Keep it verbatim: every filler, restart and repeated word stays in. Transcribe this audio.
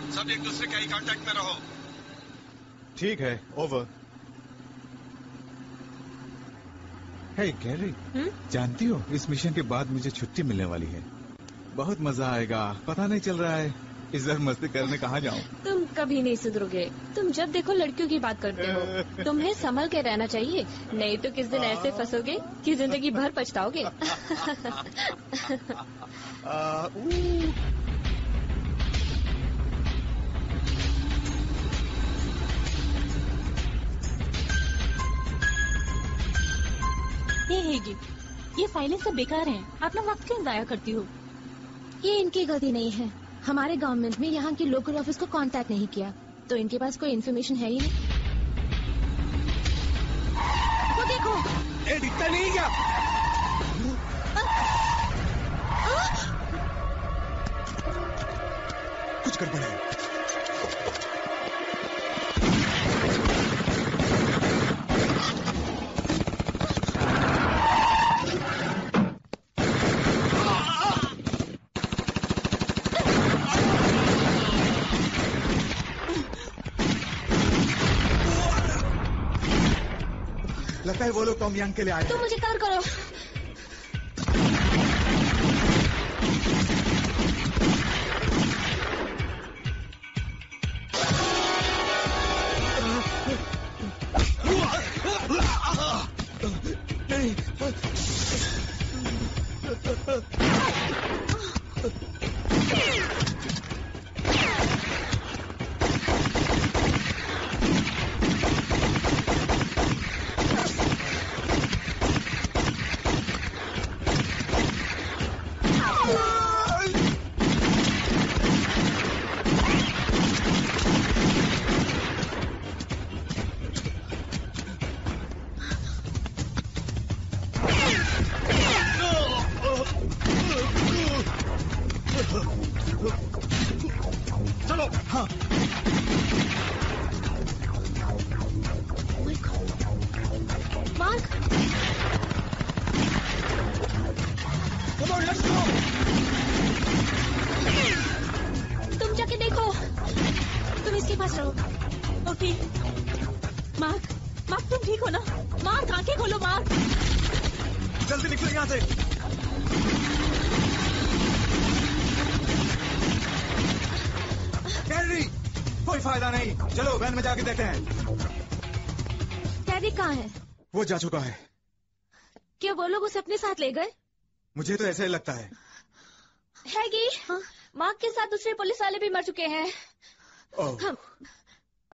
सब एक दूसरे के आई कांटेक्ट में रहो। ठीक है, ओवर। हे गैरी, जानती हो इस मिशन के बाद मुझे छुट्टी मिलने वाली है। बहुत मजा आएगा, पता नहीं चल रहा है इस बार मस्ती करने कहाँ जाऊँ। तुम कभी नहीं सुधरोगे। तुम जब देखो लड़कियों की बात करते हो। तुम्हें संभल के रहना चाहिए, नहीं तो किस दिन ऐसे फंसोगे कि जिंदगी भर पछताओगे। ये हेगी, ये फाइलें सब बेकार हैं। आप ना वक्त क्यों जाया करती हो? ये इनकी गलती नहीं है। हमारे गवर्नमेंट ने यहाँ की लोकल ऑफिस को कांटेक्ट नहीं किया, तो इनके पास कोई इन्फॉर्मेशन है ही नहीं। वो देखो, ए, दिखता नहीं क्या? कुछ गड़बड़ है। लगता है वो लोग टॉम यंग के लिए आए। तुम मुझे कवर करो। नहीं। चलो। हाँ। Mark, Come on, let's go. तुम जाके देखो। तुम इसके पास रहो। ओके। मार्क, मार्क तुम ठीक हो ना? मार्क आंखें खोलो मार्क। जल्दी निकलो यहाँ से। कैरी, कोई फायदा नहीं। चलो वैन में जाके देखते हैं। कैरी कहाँ है? वो जा चुका है। क्या वो लोग उसे अपने साथ ले गए? मुझे तो ऐसा ही लगता है। हैगी, हाँ? मार्क के साथ दूसरे पुलिस वाले भी मर चुके हैं। ओह। हम